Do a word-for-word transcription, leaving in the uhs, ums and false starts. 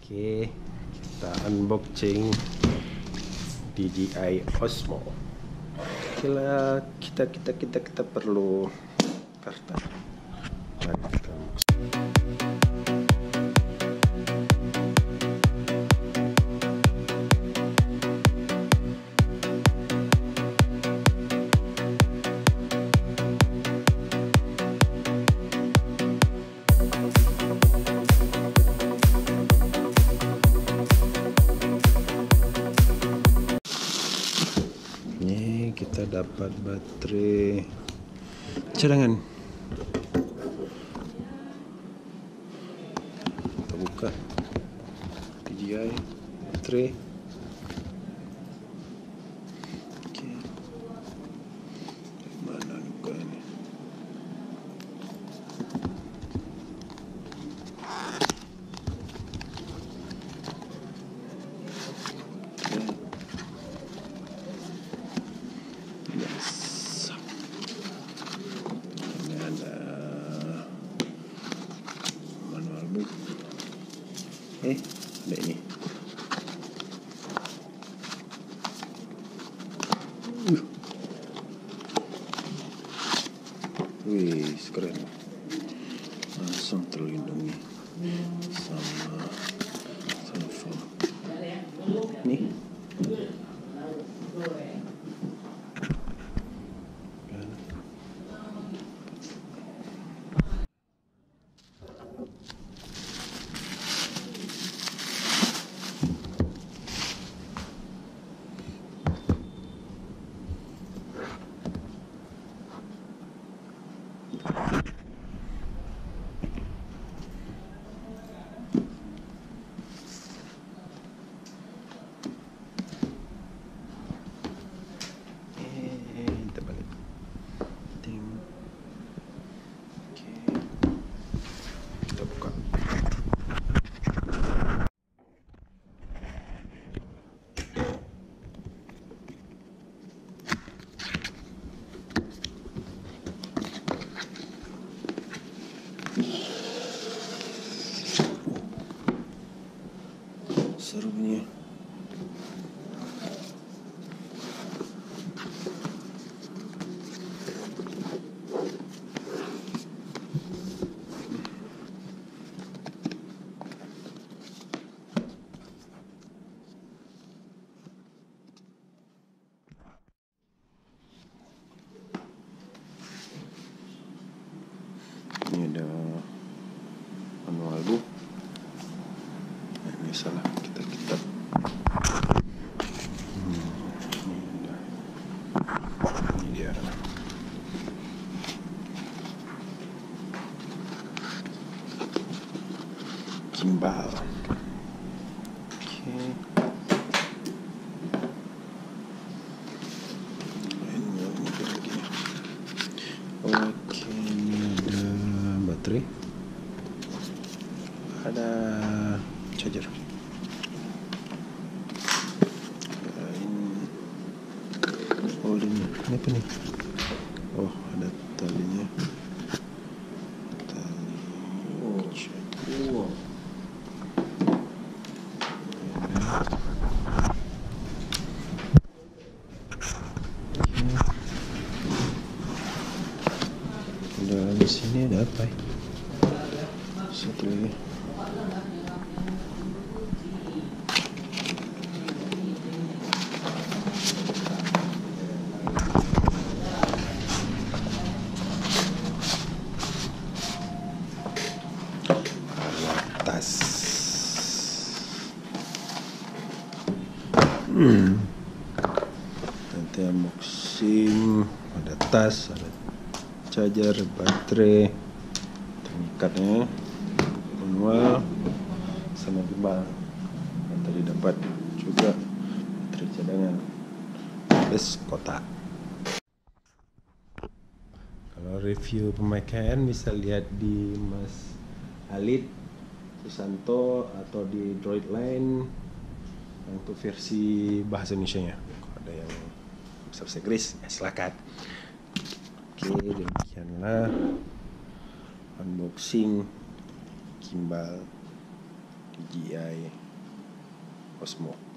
Oke, kita unboxing D J I OSMO. Kira kita kita kita kita perlu kartu. Mari kita unboxing. Kita dapat baterai cadangan. Kita buka D J I baterai. Oke, mana buka ini? Eh, ada ini. Uh. Wih, keren. Langsung terlindungi sama telepon. Nih. Serunya. Ini ada manual book. Nah, ini salah kita kita. Hmm, ini, ini dia. Gimbal. Oke. Ini lagi. Oke, ini ada baterai. Ada charger. Oh, ini apa nih? Oh, ada talinya. Tali. Oh, wow. Ada di sini ada apa? Satu lagi. Tas. Hmm. Nanti unboxing, ada tas, ada charger, baterai, pengikatnya, manual, sama gimbal. Dan tadi dapat juga baterai cadangan, plus kotak. Kalau review pemakaian bisa lihat di Mas Alit Susanto atau di Droid Lain untuk versi bahasa Indonesia-nya. Kalau ada yang bisa bahasa Inggris, ya silakan. Oke, demikianlah unboxing gimbal D J I OSMO.